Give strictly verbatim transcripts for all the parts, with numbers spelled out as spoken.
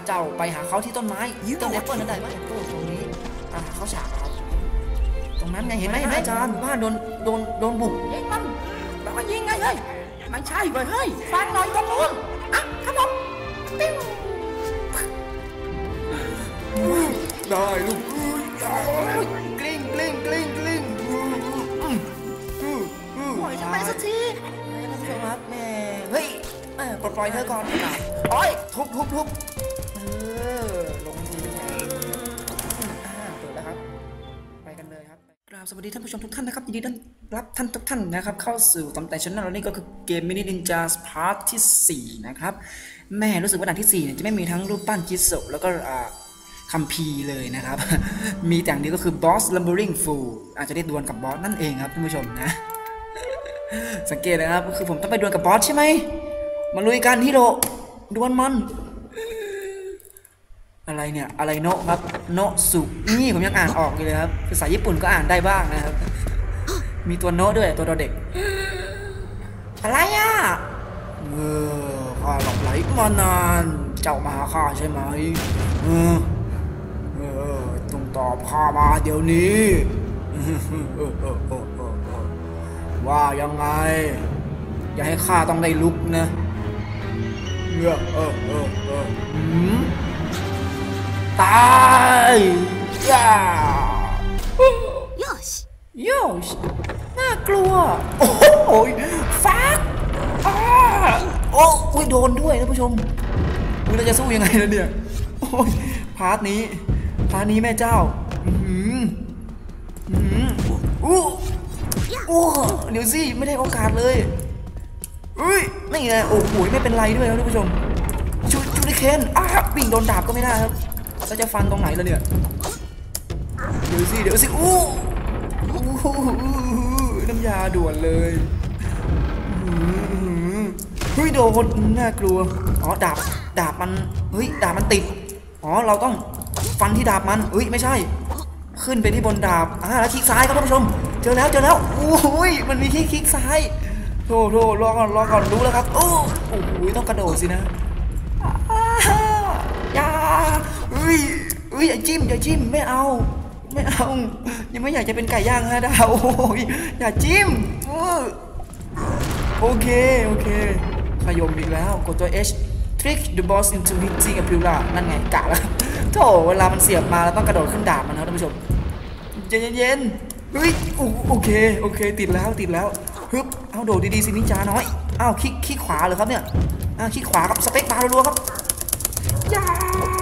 เจ้าไปหาเขาที่ต้นไม้ต้นแอปเปิลนั่นได้ไหมตรงนี้อ่ะเขาฉากครับตรงนั้นไงเห็นไหมเห็นไหมอาจารย์บ้านโดนโดนโดนบุกยิงมันแล้วก็ยิงไงเฮ้ยไม่ใช่เว้ยเฮ้ยฟังหน่อยตรงนู้นอ่ะครับผมติ้วได้ลูกกลิ้งกลิ้งกลิ้งกลิ้งปล่อยฉันไปสักทีท่านผู้ชมครับแม่เฮ้ยปลดปล่อยเธอก่อนโอ้ยทุบทุบทุบเออลงทีแทนเปิดแล้วครับไปกันเลยครับกราบสวัสดีท่านผู้ชมทุกท่านนะครับยินดีต้อนรับท่านทุกท่านนะครับเข้าสู่ตำแหน่งชั้นนั้นแล้วนี่ก็คือเกมมินินินจาพาร์ทที่สี่นะครับแม่รู้สึกว่าด่านที่สี่เนี่ยจะไม่มีทั้งรูปปั้นจิโซะแล้วก็คัมภีร์เลยนะครับมีแต่อย่างนี้ก็คือบอสลัมเบอริงฟูลอาจจะได้ดวลกับบอสนั่นเองครับท่านผู้ชมนะสังเกตนะครับคือผมต้องไปดวลกับบอสใช่ไหมมาลุยกันฮิโร่ดวลมันอะไรเนี่ยอะไรโนะครับโนะสุนี่ผมยังอ่านออกเลยครับภาษาญี่ปุ่นก็อ่านได้บ้างนะครับมีตัวโนะด้วยตัวเด็กอะไรอ่ะเออข้าหลบไหลมานานเจ้ามาหาข้าใช่ไหมเออเออต้องตอบข้ามาเดี๋ยวนี้ว่ายังไงอย่าให้ข้าต้องได้ลุกนะเออเออเออเออตายย่าโยชโยชน่ากลัวโอ้โหฟักโอ้ยโดนด้วยท่านผู้ชมเราจะสู้ยังไงล่ะเนี่ยโอ้ยพาร์ทนี้พาร์ทนี้แม่เจ้าอืมอืมอู้โอ้เดี๋ยวสิไม่ได้โอกาสเลยเฮ้ยนี่ไงโอ้โหไม่เป็นไรด้วยครับท่านผู้ชมชูชูริเคนอ้าวิ่งโดนดาบก็ไม่ได้ครับเราจะฟันตรงไหนล่ะเนี่ยเดี๋ยวสิเดี๋ยวสิอู้น้ำยาด่วนเลยเฮ้ยโดนน่ากลัวอ๋อดาบดาบมันเฮ้ยดาบมันติดอ๋อเราต้องฟันที่ดาบมันเฮ้ยไม่ใช่ขึ้นไปที่บนดาบอ่าแล้วคลิกซ้ายครับท่านผู้ชมเจอแล้วเจอแล้วโอ้ยมันมีที่คลิกซ้ายโธ่โธ่รอก่อนรอก่อนรู้แล้วครับโอ้โหต้องกระโดดสินะอย่าเฮ้ยเฮ้ยอย่าจิ้มอย่าจิ้มไม่เอาไม่เอายังไม่อยากจะเป็นไก่ย่างฮะดาวโอ้ยอย่าจิ้มโอเคโอเคขยมอีกแล้วกดตัว H trick the boss into hitting a pillar นั่นไงกะแล้วโธ่เวลามันเสียบมาเราต้องกระโดดขึ้นดาบมันนะท่านผู้ชมเย็นเย็นเฮ้ยโอเคโอเคติดแล้วติดแล้วฮึบเอาโดดดีๆสินิจาน้อยอ้าวคลิกคลิกขวาเลยครับเนี่ยอ้าวคลิกขวาครับสเปคบาร์รัวๆครับย่า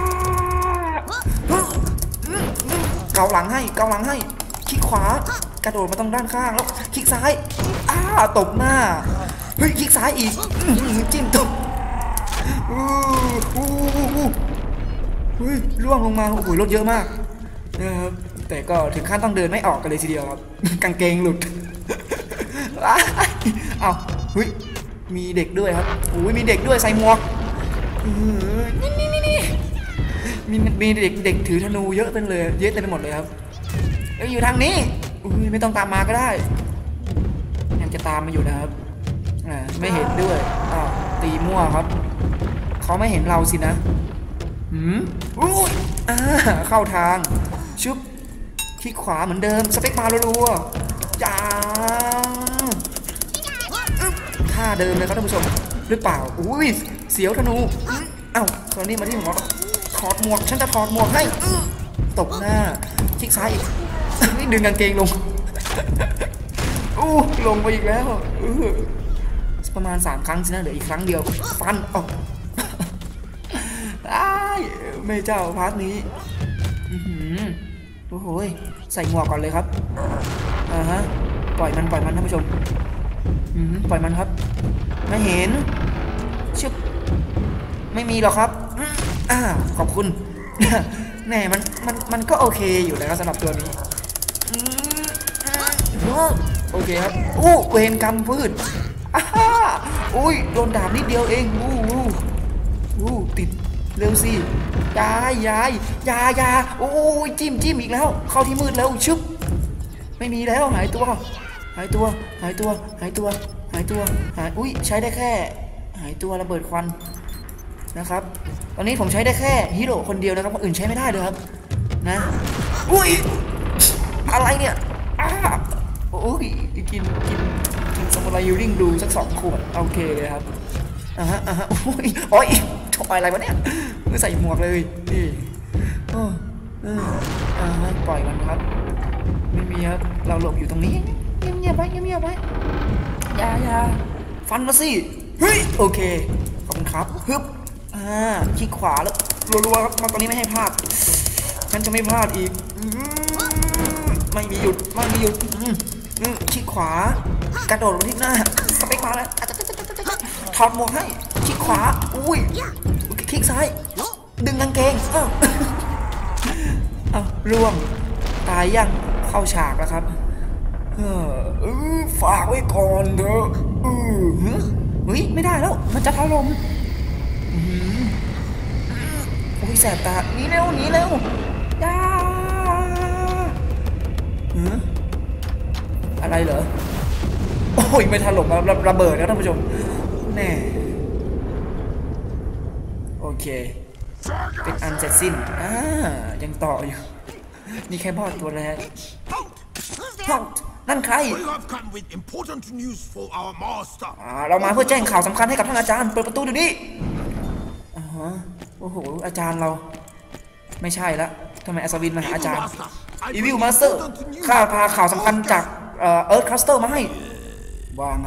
เกาหลังให้เกาหลังให้คลิกขวากระโดดมาตรงด้านข้างแล้วคลิกซ้ายอ้าตบหน้าเฮ้ยคลิกซ้ายอีกจิ้มตบเฮ้ยล่วงลงมาโอ้โหรถเยอะมากนะครับแต่ก็ถึงขั้นต้องเดินไม่ออกกันเลยทีเดียวครับกางเกงหลุดอ้าวเฮ้ยมีเด็กด้วยครับโอ้ยมีเด็กด้วยใส่หมวกนี่นี่นี่นี่มีมีเด็กเด็กถือธนูเยอะเป็นเลยเยอะเต็มไปหมดเลยครับอยู่ทางนี้ไม่ต้องตามมาก็ได้ยังจะตามมาอยู่นะครับไม่เห็นด้วยอ้าวตีมั่วครับเขาไม่เห็นเราสินะหืมอุ้ยอ่าเข้าทางชุบคลิกขวาเหมือนเดิมสเปคบาร์รัวๆจ้าท่าเดิมเลยครับท่านผู้ชมหรือเปล่าอุ้ยเสียวธนูอ้าวตอนนี้มาที่หัวถอดหมวกฉันจะถอดหมวกให้ตบหน้าคลิกซ้ายอีกนี่ดึงกางเกงลงอู้ลงไปอีกแล้วประมาณสามครั้งสินะเหลืออีกครั้งเดียวฟันออกไม่เจ้าพาร์ทนี้โอ้โหใส่หมวกก่อนเลยครับอ่าฮะปล่อยมันปล่อยมันท่านผู้ชมปล่อยมันครับไม่เห็นชึบไม่มีหรอกครับอ่าขอบคุณแน่มันมันมันก็โอเคอยู่นะครับสำหรับตัวนี้โอเคครับอู้เวรกรรมพืชอ้าอุ้ยโดนดาบนิดเดียวเองอู้อู้อู้ติดเร็วสิยายยายยายาโอ้ยจิ้มจิ้มอีกแล้วเข้าที่มืดแล้วชึบไม่มีแล้วหายตัวหายตัวหายตัวหายตัวหายตัวหายอุ้ยใช้ได้แค่หายตัวระเบิดควันนะครับตอนนี้ผมใช้ได้แค่ฮีโร่คนเดียวนะครับคนอื่นใช้ไม่ได้เลยครับนะอุ้ยอะไรเนี่ยอ้าโอ้ยกินกินกินสมุไรยูริงดูสักสองขวดโอเคเลยครับอ่าฮะอ่าฮะโอ้ยโอ้ยชอบอะไรวะเนี่ยไม่ใส่หมวกเลยนี่โอ้เอออ่าฮะปล่อยมันครับไม่มีครับเราหลบอยู่ตรงนี้เงียบๆไว้เงียบๆไว้อย่าอย่าฟันมาสิเฮ้ยโอเคขอบคุณครับฮึบอ่าคลิกขวาแล้วรัวๆครับมาตอนนี้ไม่ให้พลาดฉันจะไม่พลาดอีกไม่มีหยุดไม่มีหยุดคลิกขวากระโดดลงที่หน้าสเปคขวาแล้วถอดหมวกให้คลิกขวาอุ้ยคลิกซ้ายดึงกางเกงเอ้าเอ้าร่วงตายยังเข้าฉากแล้วครับเออฝากไว้ก่อนเถอะเออเฮ้ยไม่ได้แล้วมันจะถล่มโอ้ยแสบตาหนีเร็วหนีเร็วย่าอะไรเหรอโอ้ยไม่ถล่มระระเบิดแล้วท่านผู้ชมแน่โอเคเป็นอันเสร็จสิ้นอ่ายังต่ออยู่นี่แค่บอสตัวแรกนั่นใครเรามาเพื่อแจ้งข่าวสำคัญให้กับท่านอาจารย์เปิดประตูเดี๋ยวนี้อ๋อโอ้โหอาจารย์เราไม่ใช่ละทำไมอัศวินมาหาอาจารย์อีวิลมาสเตอร์ข้าพาข่าวสำคัญจากเอิร์ธคลัสเตอร์มาให้ว่าไง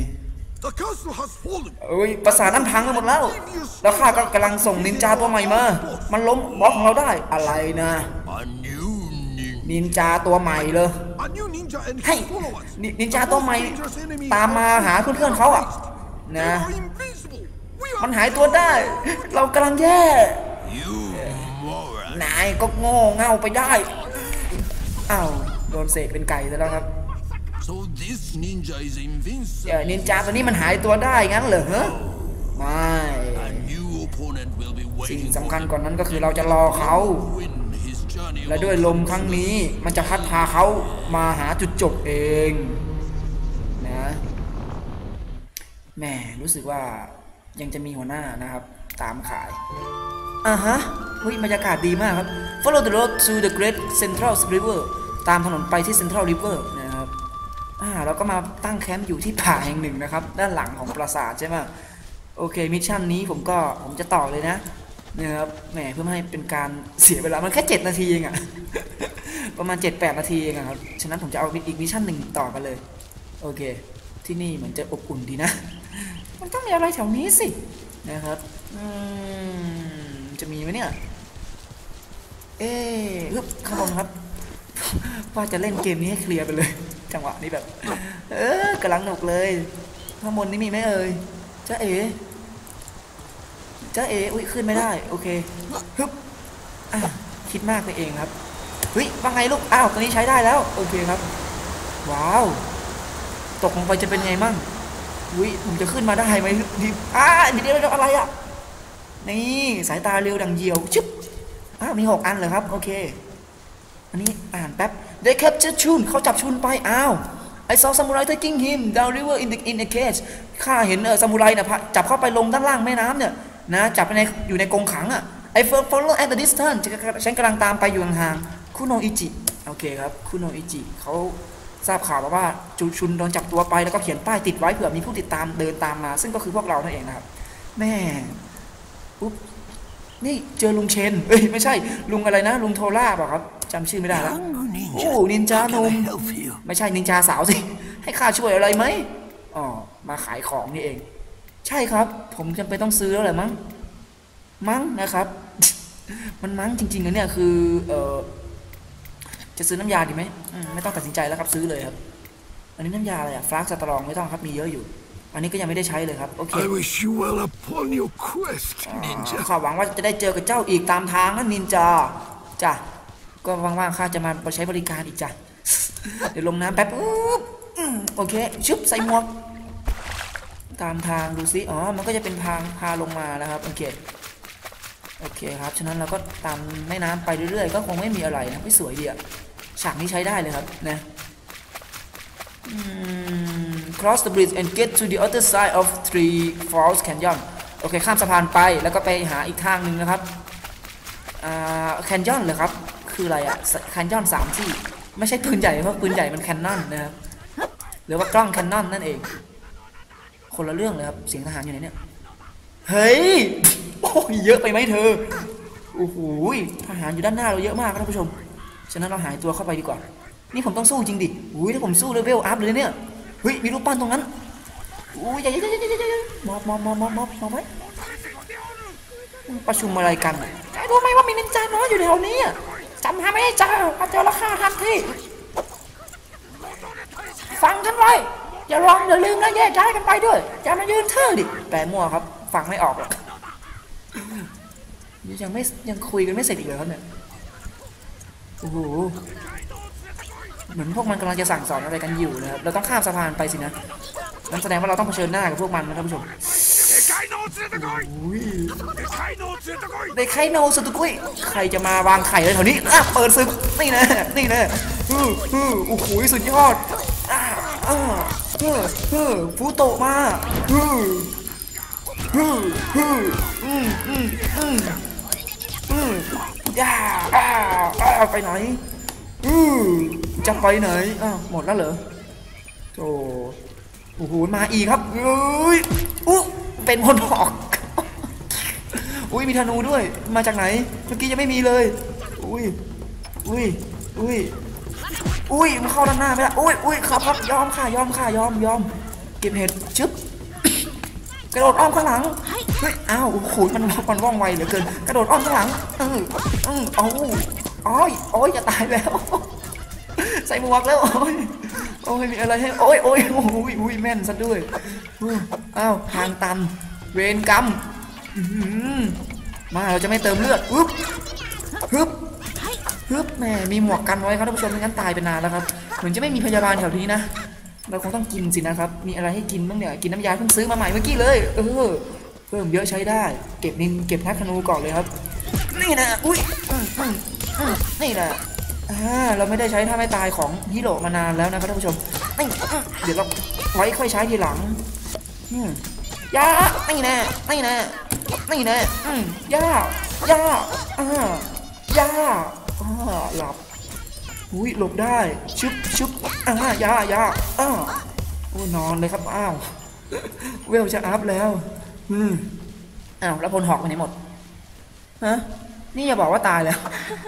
เอ้ยภาษานั้นพังไปหมดแล้วแล้วข้าก็กำลังส่งนินจาตัวใหม่มามันล้มบอสของเราได้อะไรนะนินจาตัวใหม่เลยให้นินจาตัวใหม่ตามมาหาเพื่อนๆเขาอ่ะนะมันหายตัวได้เรากำลังแย่นายก็โง่เง่าไปได้อ้าวโดนเสกเป็นไก่ซะแล้วครับนินจาตัวนี้มันหายตัวได้งั้นเหรอฮะไม่สิ่งสำคัญกว่านั้นก็คือเราจะรอเขาและด้วยลมครั้งนี้มันจะพัดพาเขามาหาจุดจบเองนะแหมรู้สึกว่ายังจะมีหัวหน้านะครับตามขายอ่าฮะวิบรรยากาศดีมากครับ Follow the road to the Great Central River ตามถนนไปที่ Central River นะครับอ่าเราก็มาตั้งแคมป์อยู่ที่ป่าแห่งหนึ่งนะครับด้านหลังของปราสาทใช่ไหมโอเคมิชชั่นนี้ผมก็ผมจะต่อเลยนะนะครับแหมเพื่อไม่ให้เป็นการเสียเวลามันแค่เจ็ดนาทีเองอะ ประมาณ เจ็ดแปด นาทีเองครับฉะนั้นผมจะเอาอีกมิชชั่นหนึ่งต่อกันเลยโอเคที่นี่เหมือนจะอบอุ่นดีนะมันต้องมีอะไรแถวนี้สินะครับจะมีไหมเนี่ยเอ๊ะฮึบข้างบนครับว่าจะเล่นเกมนี้ให้เคลียร์ไปเลยจังหวะนี้แบบเออกำลังหนุกเลยข้างบนนี้มีไหมเอ่ยจ้าเอ๋จ้าเอ๋อุ้ยขึ้นไม่ได้โอเคฮึบอ่ะคิดมากไปเองครับเฮ้ยว่าไงลูกอ้าวตอนนี้ใช้ได้แล้วโอเคครับว้าวตกลงไปจะเป็นไงมั่งอุ้ยผมจะขึ้นมาได้ไหมดิอ่าเดี๋ยวเดี๋ยวอะไรอ่ะนี่สายตาเร็วดังเยียวชึบอ้าวมีหกอันเหรอครับโอเคอันนี้อ่านแป๊บ They captured Chun เขาจับชุนไปอ้าว I saw samurai taking him down river in the in a cage ข้าเห็นเออซามูไรเนี่ยจับเข้าไปลงด้านล่างแม่น้ำเนี่ยนะจับในอยู่ในกรงขังอ่ะ I follow at the distance ฉันกำลังตามไปอยู่ห่างๆคุโนอิจิโอเคครับคุโนอิจิเขาทราบข่าวว่าจูชุนโดนจับตัวไปแล้วก็เขียนป้ายติดไว้เผื่อมีผู้ติดตามเดินตามมาซึ่งก็คือพวกเรานั่นเองนะครับแม่ปุ๊บนี่เจอลุงเชนเอ้ยไม่ใช่ลุงอะไรนะลุงโทล่าเปล่าครับจำชื่อไม่ได้แล้วโอ้นินจาหนุ่มไม่ใช่นินจาสาวสิให้ข้าช่วยอะไรไหมอ๋อมาขายของนี่เองใช่ครับผมจำเป็นต้องซื้อแล้วแหละมั้งมั้งนะครับมันมั้งจริงๆนะเนี่ยคือเออจะซื้อน้ำยาดีไหมไม่ต้องตัดสินใจแล้วครับซื้อเลยครับอันนี้น้ำยาอะไรอะฟลาสสตรองไม่ต้องครับมีเยอะอยู่อันนี้ก็ยังไม่ได้ใช้เลยครับโอเคข้าหวังว่าจะได้เจอกับเจ้าอีกตามทางนะนินจาจ้ะก็ว่างๆข้าจะมาใช้บริการอีกจ้ะเดี๋ยวลงน้ำแป๊บโอเคชึบใส่หมวกตามทางดูซิอ๋อมันก็จะเป็นทางพาลงมาแล้วครับโอเคโอเคครับฉะนั้นเราก็ตามแม่น้ำไปเรื่อยๆก็คงไม่มีอะไรนะไม่สวยดีอะฉากนี้ใช้ได้เลยครับนะ cross the bridge and get to the other side of Three Falls Canyon โอเคข้ามสะพานไปแล้วก็ไปหาอีกทางหนึ่งนะครับอ่าแคนยอนเหรอครับคืออะไรอะแคนยอนสามที่ไม่ใช่ปืนใหญ่เพราะปืนใหญ่มันแคนนอนนะครับหรือว่ากล้องแคนนอนนั่นเองคนละเรื่องเลยครับเสียงทหารอยู่ไหนเนี่ยเฮ้ยโอ้ยเยอะไปไหมเธอโอ้โหทหารอยู่ด้านหน้าเราเยอะมากครับท่านผู้ชมฉะนั้นเราหายตัวเข้าไปดีกว่านี่ผมต้องสู้จริงดิอุ้ยถ้าผมสู้เลเวลอัพเลยเนี่ยเฮ้ยมีรูปปั้นตรงนั้นอุ้ยใหญ่ใหญ่ใหญ่ใหญ่ใหญ่มอบมอบมอบมอบมอบมอบไว้ประชุมอะไรกันรู้ไหมว่ามีนินจาน้อยอยู่แถวนี้จำหาไม่ได้เจอถ้าเจอราคาทันทีฟังฉันไว้อย่าลองอย่าลืมนะแยกย้ายกันไปด้วยอย่ามายืนเท่ดิแปลมั่วครับฟังไม่ออกหรอกยังไม่ยังคุยกันไม่เสร็จอีกเลยครับเนี่ยโอ้โหเหมือนพวกมันกำลังจะสั่งสอนอะไรกันอยู่นะครับเราต้องข้ามสะพานไปสินะนั่นแสดงว่าเราต้องเผชิญหน้ากับพวกมันนะท่านผู้ชมเด็กไข่โนสุดกุ้ยใครจะมาวางไข่เลยแถวนี้อ่ะเปิดศึกนี่นะนี่นะฮือฮือโอ้โหสุดยอดอ่าอ่าฮือฮือฟูโตมาฮือฮือฮืออืมอืมอืมอืมย่าอ่าอ่าไปไหนอือจะไปไหนอ่ะหมดแล้วเหรอโธ่โอ้โหมาอีกครับเอ้ยอู้เป็นพลหอกอุ้ยมีธนูด้วยมาจากไหนเมื่อกี้ยังไม่มีเลยอุ้ยอุ้ยอุ้ยอุ้ยมันเข้าด้านหน้าไม่ได้อุ้ยอุ้ยครับครับยอมค่ะยอมค่ะยอมยอมเก็บเห็ดชึบกระโดดอ้อมข้างหลังเฮ้ยอ้าวโอ้โหมันมันว่องไวเหลือเกินกระโดดอ้อมข้างหลังเออเออเอาโอ้ยโอ้ยจะตายแล้วใส่หมวกแล้วโอ้ยโอ้ยมีอะไรให้โอ้ยโอ้ยโอ้ยอุ้ยแม่นซะด้วยอ้าวทางตันเวรกรรมมาเราจะไม่เติมเลือดฮึบฮึบฮึบแม่มีหมวกกันไว้ครับท่านผู้ชมไม่งั้นตายไปนานแล้วครับเหมือนจะไม่มีพยาบาลแถวนี้นะเราคงต้องกินสินะครับมีอะไรให้กินบ้างเนี่ยกินน้ำยาเพิ่งซื้อมาใหม่เมื่อกี้เลยเออเพิ่มเยอะใช้ได้เก็บนินเก็บนักธนูก่อนเลยครับนี่นะอุ้ยนี่แหละอ่าเราไม่ได้ใช้ท่าไม่ตายของฮิโร่มานานแล้วนะครับท่านผู้ชมนี่เดี๋ยวเราไว้ค่อยใช้ทีหลังยานี่แน่นี่แน่นี่แน่ยายาอ่ายาอ่าหลับอุ้ยหลบได้ชุบชุบอ่ายายาอ่าโอ้นอนเลยครับอ้าวเวลจะอัพแล้วอืมอ้าวแล้วพลหอกไปไหนหมดฮะนี่อย่าบอกว่าตายแล้ว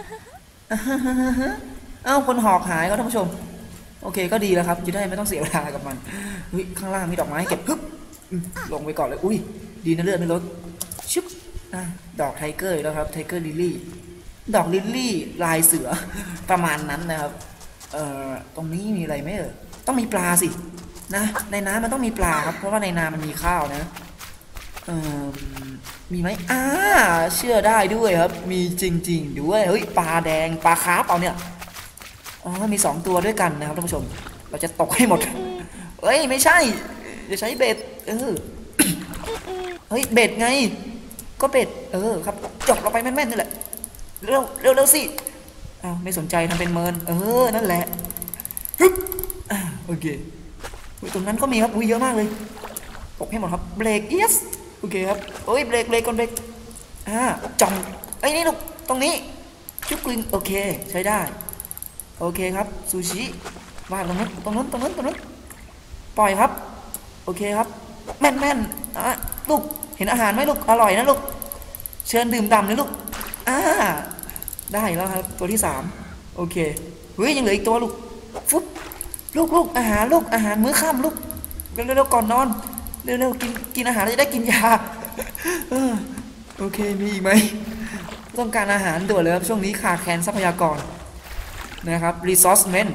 อ้าวพลหอกหายครับท่านผู้ชมโอเคก็ดีแล้วครับจะได้ไม่ต้องเสียเวลากับมันเฮ้ยข้างล่างมีดอกไม้เก็บปึ๊บลงไปก่อนเลยอุ้ยดีนะเลือดไม่ลดชุบดอกไทเกอร์แล้วครับไทเกอร์ลิลลี่ดอกลิลลี่ลายเสือประมาณนั้นนะครับเอ่อตรงนี้มีอะไรไหมเออต้องมีปลาสินะในน้ำมันต้องมีปลาครับเพราะว่าในนามันมีข้าวนะเอ่อมีไหมอ่าเชื่อได้ด้วยครับมีจริงๆด้วยเฮ้ยปลาแดงปลาคาร์ฟเอาเนี่ยอ๋อมีสองตัวด้วยกันนะครับท่านผู้ชมเราจะตกให้หมดเฮ้ยไม่ใช่จะใช้เบ็ดเออเฮ้ยเบ็ดไงก็เบ็ดเออครับจบเราไปแม่นๆนี่แหละเร็วเร็วเร็วสิอ้าวไม่สนใจทำเป็นเมินเออนั่นแหละฮึบอ่าโอเคตรงนั้นก็มีครับอุ้ยเยอะมากเลยตกให้หมดครับเบรกเอสโอเคครับโอ้ยเบรกเบรกก่อนเบรกอ่าจ่องไอ้นี่ลูกตรงนี้ชุบกลิ้งโอเคใช้ได้โอเคครับซูชิวางตรงนั้นตรงนั้นตรงนั้นตรงนั้นปล่อยครับโอเคครับแม่นแม่นอ่ะลูกเห็นอาหารไหมลูกอร่อยนะลูกเชิญดื่มด่ำเลยลูกอ่าได้แล้วครับตัวที่สามโอเคเฮ้ยยังเหลืออีกตัวลูกฟุ๊บลูกลูกอาหารลูกอาหารมื้อค่ำลูกเร็วเร็วก่อนนอนเร็วเร็วกินกินอาหารจะได้กินยาโอเคมีอีกไหมต้องการอาหารด่วนเลยครับช่วงนี้ขาดแคลนทรัพยากรนะครับ resourcement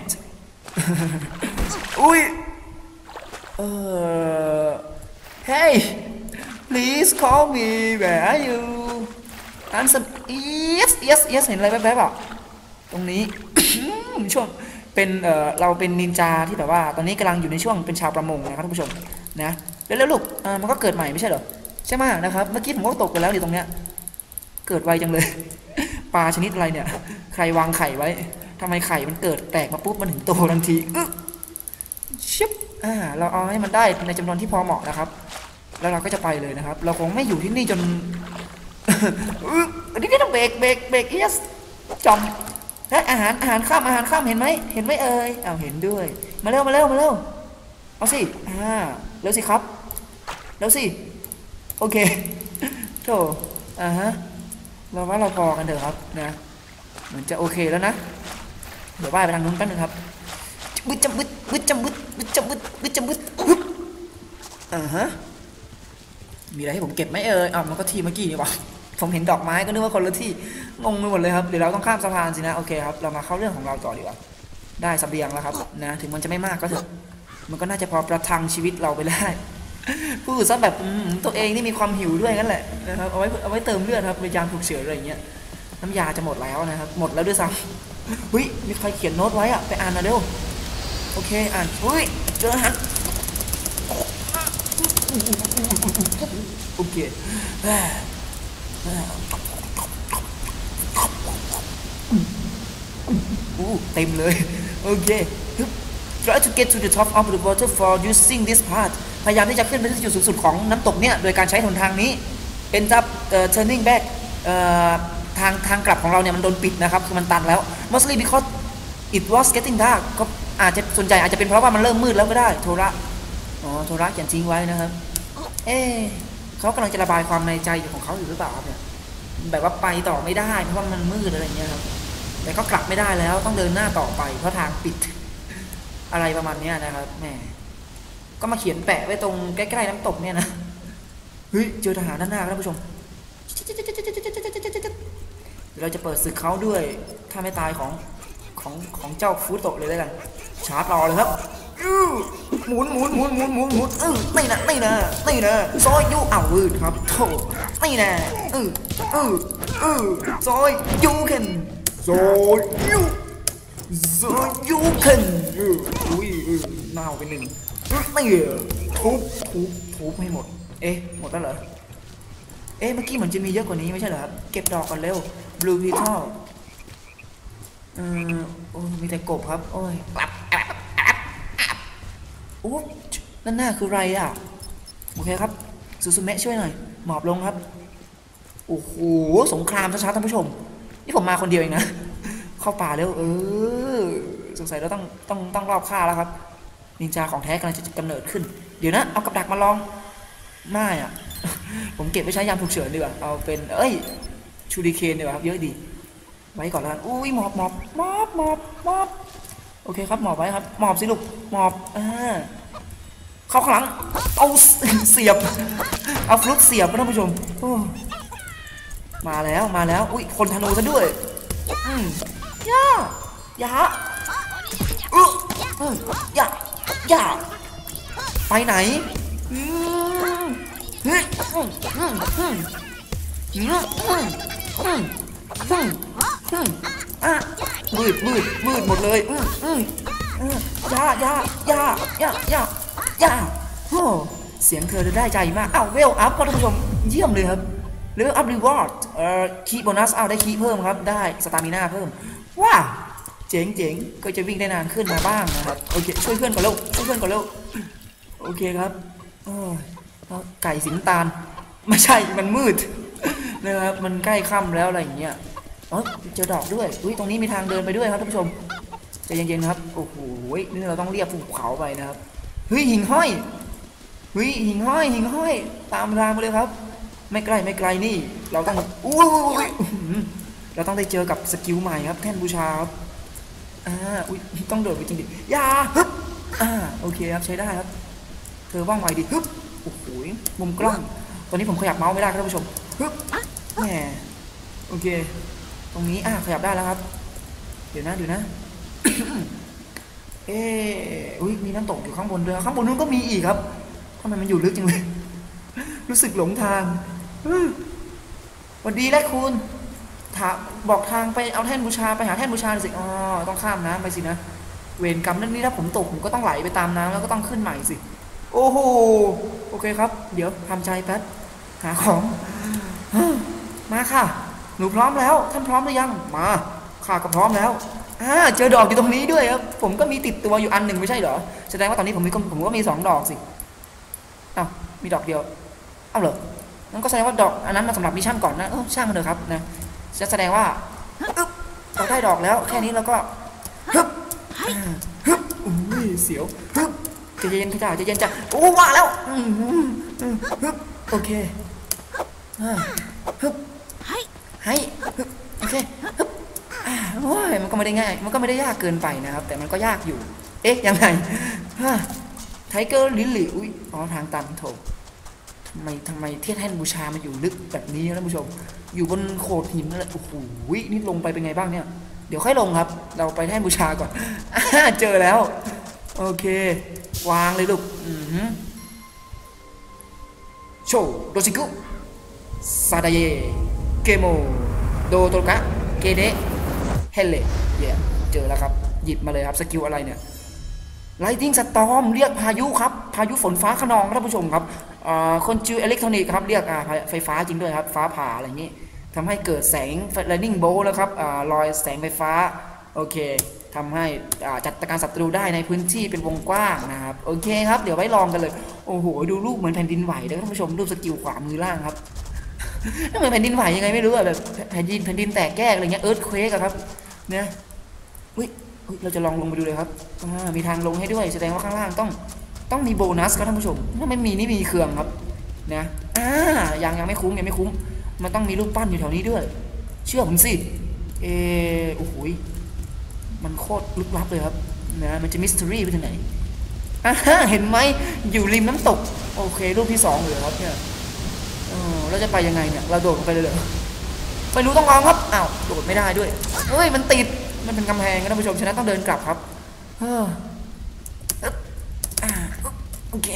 อุ้ยเออ hey please call me where are you answer yes yes yes เห็นอะไรแป๊บๆอ่ะตรงนี้ ช่วงเป็นเอ่อเราเป็นนินจาที่แบบว่าตอนนี้กำลังอยู่ในช่วงเป็นชาวประมงนะครับท่านผู้ชมนะแล้วแล้วลูกอ่ามันก็เกิดใหม่ไม่ใช่เหรอใช่ไหมนะครับเมื่อกี้ผมก็ตกไปแล้วอยู่ตรงเนี้ยเกิดไวจังเลย ปลาชนิดอะไรเนี่ยใครวางไข่ไว้ทำไมไข่มันเกิดแตกมาปุ๊บมันถึงโตทันทีชิบอ่าเราเอาให้มันได้ในจำนวนที่พอเหมาะนะครับแล้วเราก็จะไปเลยนะครับเราคงไม่อยู่ที่นี่จนอันนี้ก็ต้องเบรกเบรกเบรกเอสจอมและอาหารอาหารข้ามอาหารข้ามเห็นไหมเห็นไหมเอ่ยอ้าวเห็นด้วยมาเร็วมาเร็วมาเร็วเอาสิอ่าเร็วสิครับเร็วสิโอเคโธ่อ่าฮะเราว่าเราพอกันเถอะครับนะเหมือนจะโอเคแล้วนะเดี๋ยวว่ายไปทางนู้นกันนะครับบึ้ดจำบึ้ดบึ้ดจำบึ้ดบึ้ดจำบึ้ดบึ้ดจำบึ้ดฮึบอ่าฮะมีอะไรให้ผมเก็บไหมเอ่ยอ้าวมันก็ที่เมื่อกี้นี่หว่าผมเห็นดอกไม้ก็นึกว่าคนละที่งงไปหมดเลยครับเดี๋ยวเราต้องข้ามสะพานสินะโอเคครับเรามาเข้าเรื่องของเราต่อดีกว่าได้เสบียงแล้วครับนะถึงมันจะไม่มากก็เถอะมันก็น่าจะพอประทังชีวิตเราไปได้พูดซะแบบตัวเองนี่มีความหิวด้วยนั่นแหละนะครับเอาไว้เอาไว้เติมเลือดครับในยามฉุกเฉินอะไรอย่างเงี้ยน้ำยาจะหมดแล้วนะครับหมดแล้วด้วยซ้ำเฮ้ยมีใครเขียนโน้ตไว้อะไปอ่านนะเร็วโอเคอ่านเฮ้ยเจอฮะโอเคอู้เต็มเลยโอเค try to get to the top of the waterfall using this path พยายามที่จะขึ้นไปที่จุดสูงสุดของน้ำตกเนี่ยโดยการใช้หนทางนี้ end up uh, turning back ทางทางกลับของเราเนี่ยมันโดนปิดนะครับคือมันตันแล้ว mostly because it was getting dark ก็อาจจะส่วนใหญ่อาจจะเป็นเพราะว่ามันเริ่มมืดแล้วก็ได้โทระอ๋อโทระเขียนทิ้งไว้นะครับเอ๊เขากำลังจะระบายความในใจอยู่ของเขาอยู่หรือเปล่าครับเนี่ยแบบว่าไปต่อไม่ได้เพราะว่ามันมืดอะไรอย่างเงี้ยครับแต่ก็กลับไม่ได้แล้วต้องเดินหน้าต่อไปเพราะทางปิดอะไรประมาณนี้นะครับแม่ก็มาเขียนแปะไว้ตรงใกล้ๆน้ำตกเนี่ยนะเฮ้ยเจอทหารด้านหน้าครับท่านผู้ชมเดี๋ยวเราจะเปิดศึกเขาด้วยถ้าไม่ตายของของของเจ้าฟูโตะเลยแล้วกันชาร์จรอเลยครับหมุนหมุนหมุนหมุนหมุนหมุนเออไม่นะไม่นะไม่นะซอยยูอ้าววืดครับโถไม่นะเออเออเออซอยยูเคนซอยยูซอยยูเคนอุ้ยเน่าไปหนึ่งไม่เหรอทุบทุบทุบให้หมดเอ๊ะหมดแล้วเหรอเอ๊ะเมื่อกี้เหมือนจะมีเยอะกว่านี้ไม่ใช่เหรอครับเก็บดอกก่อนเร็ว blue petal เออโอ้มีแต่กบครับโอ้ยโอ้นั่นหน้าคืออะไรอ่ะโอเคครับซูซูเมะช่วยหน่อยหมอบลงครับโอ้โหสงครามช้าๆท่านผู้ชมนี่ผมมาคนเดียวเองนะเข้าป่าเร็วเออสงสัยเราต้องต้องต้องรอบฆ่าแล้วครับนินจาของแท้กำลังจะกำเนิดขึ้นเดี๋ยวนะเอากับดักมาลองไม่อ่ะผมเก็บไว้ใช้ยามฉุกเฉินดีกว่าเอาเป็นเอ้ยชูริเคนดีกว่าครับเยอะดีไว้ก่อนแล้วอุ้ยหมอบหมอบหมอบหมอบหมอบโอเคครับหมอบไว้ครับหมอบสิลูกหมอบอ่าเข้าข้างหลังเอาเสียบเอาฟลุกเสียบท่านผู้ชมมาแล้วมาแล้วอุ้ยคนธนูซะด้วยอืมย่าย่าเอออย่าอย่าไปไหนอืมอืมอืมอืมอืมอืมอืมอืมอืมอืมอ่ะมืดมืดมืดหมดเลยอืมอืมอืมย่าย่าย่าย่าย่าย่าโอ้เสียงเธอได้ใจมากอ้าวเวลอัพครับท่านผู้ชมเยี่ยมเลยครับเวลอัพรีวอร์ดเอ่อคีย์โบนัสเอาได้คีย์เพิ่มครับได้สตามิน่าเพิ่มว้าเจ๋งเจ๋งก็จะวิ่งได้นานขึ้นมาบ้างนะครับโอเคช่วยเพื่อนก่อนเร็วช่วยเพื่อนก่อนเร็วโอเคครับโอ้ไก่สิงตาลไม่ใช่มันมืดนะครับมันใกล้ค่ำแล้วอะไรอย่างเงี้ยอ๋อเจอดอกด้วยอุ้ยตรงนี้มีทางเดินไปด้วยครับท่านผู้ชมใจเย็นๆนะครับโอ้โหนี่เราต้องเรียบภูเขาไปนะครับเฮ้ยหิ่งห้อยเฮ้ยหิ่งห้อยหิ่งห้อยตามทางไปเลยครับไม่ใกล้ไม่ไกลนี่เราต้องอู้เราต้องได้เจอกับสกิลใหม่ครับแท่นบูชาครับอ่าอุ้ยต้องโดดไปจริงดิยาฮึบอ่าโอเคครับใช้ได้ครับเธอว่องไวดิฮึบโอ้โหมุมกล้องตอนนี้ผมขยับเมาส์ไม่ได้ครับท่านผู้ชมฮึบแหมโอเคตรงนี้อ่าขยับได้แล้วครับเดี๋ยวนะเดี๋ยวนะเอออุ้ยมีน้ำตกอยู่ข้างบนด้วยข้างบนนู้นก็มีอีกครับทำไมมันอยู่ลึกจังเลยรู้สึกหลงทางสวัสดีและคุณถามบอกทางไปเอาแท่นบูชาไปหาแท่นบูชาสิอ๋อต้องข้ามน้ำไปสินะเวรกรรมนั่นนี่ถ้าผมตกผมก็ต้องไหลไปตามน้ำแล้วก็ต้องขึ้นใหม่สิโอ้โหโอเคครับเดี๋ยวทำใจแป๊บหาของมาค่ะหนูพร้อมแล้วท่านพร้อมหรือยังมาข้าก็พร้อมแล้วอ่าเจอดอกอยู่ตรงนี้ด้วยครับผมก็มีติดตัวอยู่อันหนึ่งไม่ใช่เหรอแสดงว่าตอนนี้ผมมีผมก็มีสองดอกสิอ้าวมีดอกเดียวเอาเหรอนั่นก็แสดงว่าดอกอันนั้นมาสำหรับมิชชั่นก่อนนะช่างมันเถอะครับนะจะแสดงว่าเราได้ดอกแล้วแค่นี้เราก็ฮึบฮึบอุ้ยเสียวฮึบจะเย็นจ้าจะเย็นจ้าโอ้ว่าแล้วฮึบโอเคฮึบให้ฮึบโอเคฮึบโอ้ยมันก็ไม่ได้ง่ายมันก็ไม่ได้ยากเกินไปนะครับแต่มันก็ยากอยู่เอ๊ะยังไงไทเกอร์ลิลลี่อุ้ยอ๋อทางตันโถทำไมทำไมเทียนแท่นบูชามาอยู่ลึกแบบนี้นะท่านผู้ชมอยู่บนโขดหินนั่นแหละโอ้โหนี่ลงไปเป็นไงบ้างเนี่ยเดี๋ยวค่อยลงครับเราไปแท่นบูชาก่อนเจอแล้วโอเควางเลยลูกโชโดชิกุซาดาเยเกโมโดโตกะเกเดเฮเลเย่เจอแล้วครับหยิบมาเลยครับสกิลอะไรเนี่ยไลทิงสตอมเรียกพายุครับพายุฝนฟ้าขนองท่านผู้ชมครับคนจิวอิเล็กทรอนิกส์ครับเรียกไฟฟ้าจริงด้วยครับฟ้าผ่าอะไรอย่างนี้ทำให้เกิดแสงไลนิ่งโบว์แล้วครับลอยแสงไฟฟ้าโอเคทำให้จัดการศัตรูได้ในพื้นที่เป็นวงกว้างนะครับโอเคครับเดี๋ยวไว้ลองกันเลยโอ้โหดูรูปเหมือนแผ่นดินไหวเลยท่านผู้ชมรูปสกิลขวามือล่างครับนั่นเหมือนแผ่นดินไหวยังไงไม่รู้อะแบบแผ่นดินแผ่นดินแตกแยกอะไรเงี้ยเอิร์ธเควกครับเนี่ยอุ้ยเราจะลองลงไปดูเลยครับมีทางลงให้ด้วยแสดงว่าข้างล่างต้องต้องมีโบนัสครับท่านผู้ชมถ้าไม่มีนี่มีเครื่องครับนะอ่ายังยังไม่คุ้มยังไม่คุ้มมันต้องมีรูปปั้นอยู่แถวนี้ด้วยเชื่อผมสิเออโอ้โหมันโคตรลึกลับเลยครับนะมันจะมิสทีรี่ไปถึงไหนอ่าเห็นไหมอยู่ริมน้ำตกโอเครูปที่สองเลยครับเนี่ยเออเราจะไปยังไงเนี่ยเราโดดลงไปเลยเหรอไม่รู้ต้องลองครับอ้าวโดดไม่ได้ด้วยเฮ้ยมันติดมันเป็นกำแพงนะท่านผู้ชมฉะนั้นต้องเดินกลับครับเอออ่าโอเค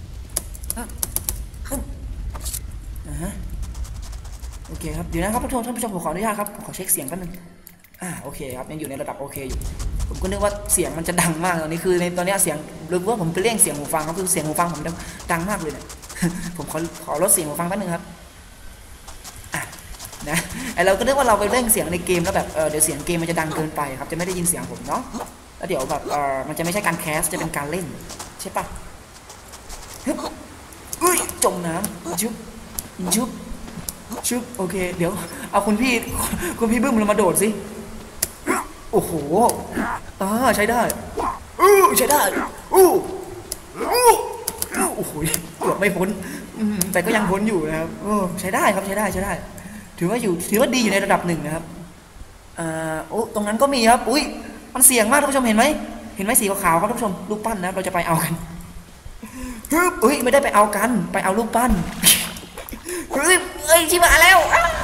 อ่าโอเคครับเดี๋ยวนะครับท่านผู้ชมท่านผู้ชมผมขออนุญาตครับขอเช็คเสียงแป๊บนึงอ่าโอเคครับยังอยู่ในระดับโอเคอยู่ผมก็นึกว่าเสียงมันจะดังมากตอนนี้คือในตอนนี้เสียงหรือว่าผมไปเร่งเสียงหูฟังครับคือเสียงหูฟังผมดังมากเลยเนี่ยผมขอขอลดเสียงหูฟังแป๊บนึงครับอ่ะนะไอเราก็นึกว่าเราไปเร่งเสียงในเกมแล้วแบบเออเดี๋ยวเสียงเกมมันจะดังเกินไปครับจะไม่ได้ยินเสียงผมเนาะแล้วเดี๋ยวแบบเออมันจะไม่ใช่การแคสจะเป็นการเล่นใช่ปะฮึบอุ้ยจมน้ำชุบชุบชุบโอเคเดี๋ยวเอาคุณพี่คุณพี่บึ้มเรามาโดดสิโอ้โหอ่าใช้ได้อู้ใช้ได้อู้อู้โอ้โหเกือบไม่พ้นแต่ก็ยังพ้นอยู่นะครับโอ้ใช้ได้ครับใช้ได้ใช้ได้ถือว่าอยู่ถือว่าดีอยู่ในระดับหนึ่งนะครับอ่าโอ้ตรงนั้นก็มีครับอุ้ยมันเสี่ยงมากท่านผู้ชมเห็นไหมเห็นไหมสีขาวๆครับท่านผู้ชมรูปปั้นนะเราจะไปเอากันอุ้ยไม่ได้ไปเอากันไปเอารูปปั้นเฮ้ยเอ้ยชิบะแล้ว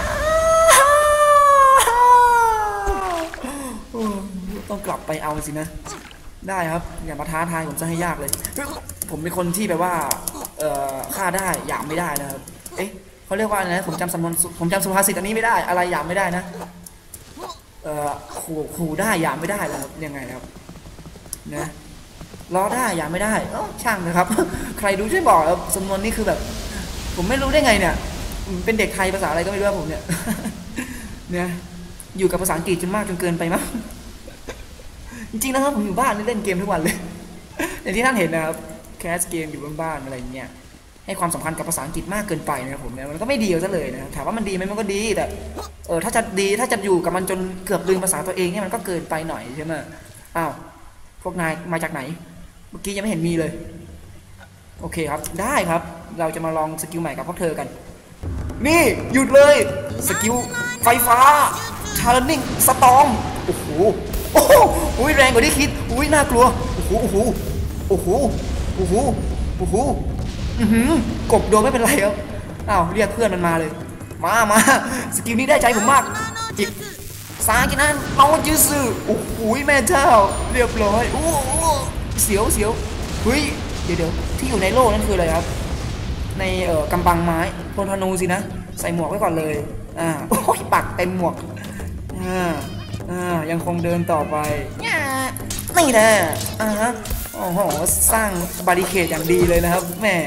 ต้องกลับไปเอาสินะได้ครับอย่ามาท้าทายผมจะให้ยากเลยผมเป็นคนที่แบบว่าเอ่อฆ่าได้หยามไม่ได้นะครับเอ๊ะเขาเรียกว่าอะไรนะผมจำสำนวนผมจำสุภาษิตอันนี้ไม่ได้อะไรหยามไม่ได้นะเอ่อขู่ขู่ได้หยามไม่ได้แล้วยังไงครับนะล้อได้หยามไม่ได้ช่างนะครับใครรู้ช่วยบอกสำนวนนี้คือแบบผมไม่รู้ได้ไงเนี่ยเป็นเด็กไทยภาษาอะไรก็ไม่รู้ผมเนี่ยเนี่ยอยู่กับภาษาอังกฤษจนมากจนเกินไปมั้งจริงๆนะครับผมอยู่บ้านเล่นเกมทุกวันเลยอย่างที่ท่านเห็นนะครับแคสเกมอยู่บนบ้านอะไรเงี้ยให้ความสำคัญกับภาษาอังกฤษมากเกินไปนะครับผมเนี่ยมันก็ไม่ดีซะเลยนะถามว่ามันดีไหมมันก็ดีแต่เออถ้าจะดีถ้าจะอยู่กับมันจนเกือบลืมภาษาตัวเองเนี่ยมันก็เกินไปหน่อยใช่ไหมอ้าวพวกนายมาจากไหนเมื่อกี้ยังไม่เห็นมีเลยโอเคครับได้ครับเราจะมาลองสกิลใหม่กับพวกเธอกันนี่หยุดเลยสกิลไฟฟ้าชาร์นิ่งสตอมโอ้โหโอ้โหแรงกว่าที่คิดอุ้ยน่ากลัวโอ้โหโอ้โหโอ้โหโอ้โหโอ้โหอือหือกบโดนไม่เป็นไรครับอ้าวเรียกเพื่อนมันมาเลยมามาสกิลนี้ได้ใจผมมากจิกซากินันเอาจื้อซื่อโอ้โหแม่เจ้าเรียบร้อยโอ้เสียวเสียวเฮ้ยเดี๋ยวเดี๋ยวที่อยู่ในโล่นั่นคืออะไรครับในเอ่อกำบังไม้พลธนูสินะใส่หมวกไว้ก่อนเลยอ่าโอ้ยปักเต็มหมวกอ่าอ่ายังคงเดินต่อไปนี่แหละอ่าฮะโอ้โหสร้างบาริเคดอย่างดีเลยนะครับแม่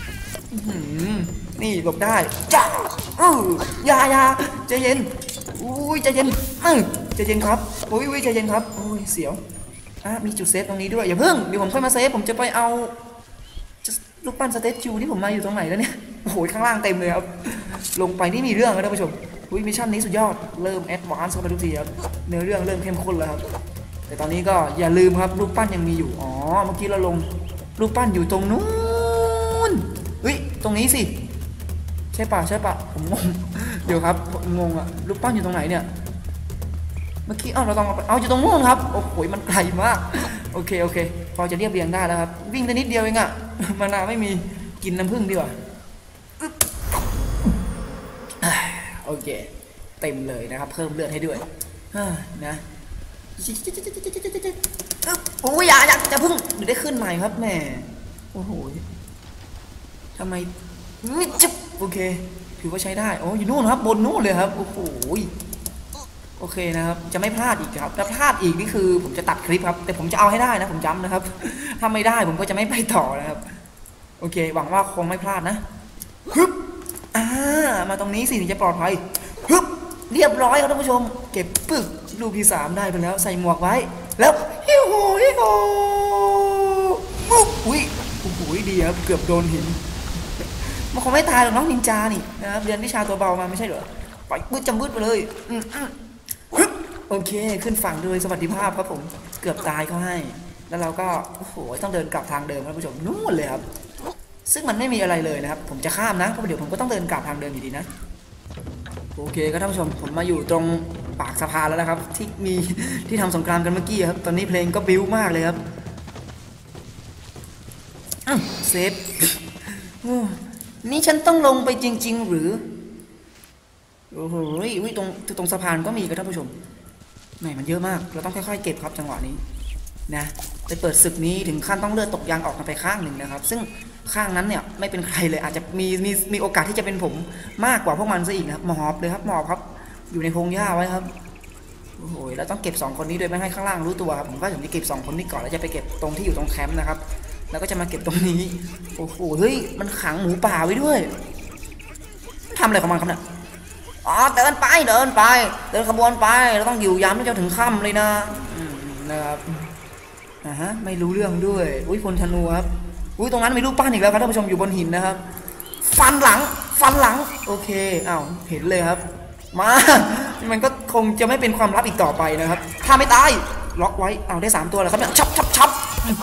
นี่หลบได้จ้าอือยายาใจเย็นอุ้ยใจเย็นอือใจเย็นครับอุ้ยอุ้ยใจเย็นครับโอ้ยเสียวอ่ะมีจุดเซฟตรงนี้ด้วยอย่าเพิ่งเดี๋ยวผมค่อยมาเซฟผมจะไปเอาลูกปั้นสเตจูที่ผมมาอยู่ตรงไหนแล้วเนี่ยโอ้โหข้างล่างเต็มเลยครับลงไปนี่มีเรื่องนะท่านผู้ชมอุ้ยมิชชั่นนี้สุดยอดเริ่มแอดวานซ์เข้าไปทุกทีครับเนื้อเรื่องเริ่มเข้มข้นแล้วครับแต่ตอนนี้ก็อย่าลืมครับรูปปั้นยังมีอยู่อ๋อเมื่อกี้เราลงรูปปั้นอยู่ตรงนู้นเฮ้ยตรงนี้สิใช่ป่ะใช่ป่ะผมงงเดี๋ยวครับงงอะรูปปั้นอยู่ตรงไหนเนี่ยเมื่อกี้เอ้าเราต้องเอาอยู่ตรงนู้นครับโอ้โหมันไกลมากโอเคโอเคพอจะเรียบเรียงได้แล้วครับวิ่งได้นิดเดียวเองอะมานาไม่มีกินน้ำผึ้งดีกว่าโอเคเต็มเลยนะครับเพิ่มเลือดให้ด้วยนะโอ้ยอย่าอย่าจะพึ่งเดี๋ยวได้ขึ้นใหม่ครับแม่โอ้โหทำไมนี่จิ๊บโอเคถือว่าใช้ได้โอ้ยนู่นครับบนนู่นเลยครับโอ้โหโอเคนะครับจะไม่พลาดอีกครับถ้าพลาดอีกนี่คือผมจะตัดคลิปครับแต่ผมจะเอาให้ได้นะผมย้ำนะครับถ้าไม่ได้ผมก็จะไม่ไปต่อนะครับโอเคหวังว่าคงไม่พลาดนะฮึบอ่ามาตรงนี้สิถึงจะปลอดภัยฮึบเรียบร้อยครับท่านผู้ชมเก็บปึกลูกที่สามได้ไปแล้วใส่หมวกไว้แล้วฮิวโหฮิวโหอุ้ยโอ้โหดีครับเกือบโดนหินมันคงไม่ตายหรอกน้องนินจานี่นะครับเรียนวิชาตัวเบามาไม่ใช่เหรอปล่อยมืดจำมืดไปเลยโอเคขึ้นฝั่งโดยสวัสดิภาพครับผมเกือบตายเขาให้แล้วเราก็โอ้โหต้องเดินกลับทางเดิมท่านผู้ชมนู่นเลยครับซึ่งมันไม่มีอะไรเลยนะครับผมจะข้ามนะเพราะเดี๋ยวผมก็ต้องเดินกลับทางเดิมอยู่ดีนะโอเคครับท่านผู้ชมผมมาอยู่ตรงปากสะพานแล้วนะครับที่มีที่ทำสงครามกันเมื่อกี้ครับตอนนี้เพลงก็บิ้วมากเลยครับเซฟนี่ฉันต้องลงไปจริงๆหรือโอ้โหตรงตรงสะพานก็มีครับท่านผู้ชมแหมมันเยอะมากเราต้องค่อยๆเก็บครับจังหวะนี้นะไปเปิดศึกนี้ถึงขั้นต้องเลือดตกยางออกมาไปข้างหนึ่งนะครับซึ่งข้างนั้นเนี่ยไม่เป็นใครเลยอาจจะมีมีมีโอกาสที่จะเป็นผมมากกว่าพวกมันซะอีกนะครับหมอบเลยครับหมอบครับอยู่ในพงหญ้าไว้ครับโอ้โหแล้วต้องเก็บสองคนนี้โดยไม่ให้ข้างล่างรู้ตัวครับผมก็ถึงจะเก็บสองคนนี้ก่อนแล้วจะไปเก็บตรงที่อยู่ตรงแคมป์นะครับแล้วก็จะมาเก็บตรงนี้โอ้โหเฮ้ยมันขังหมูป่าไว้ด้วยทำอะไรของมันครับเนี่ยอ๋อเดินไปเดินไปเดินขบวนไปเราต้องอยู่ยามจนถึงค่ำเลยนะนะครับนะฮะไม่รู้เรื่องด้วยอุ้ยพลธนูครับอุ้ยตรงนั้นมีรูปปั้นอีกแล้วครับท่านผู้ชมอยู่บนหินนะครับฟันหลังฟันหลังโอเคอ้าวเห็นเลยครับมามันก็คงจะไม่เป็นความลับอีกต่อไปนะครับถ้าไม่ตายล็อกไว้เอาได้สามตัวแล้วครับเนี่ยชับชับชับ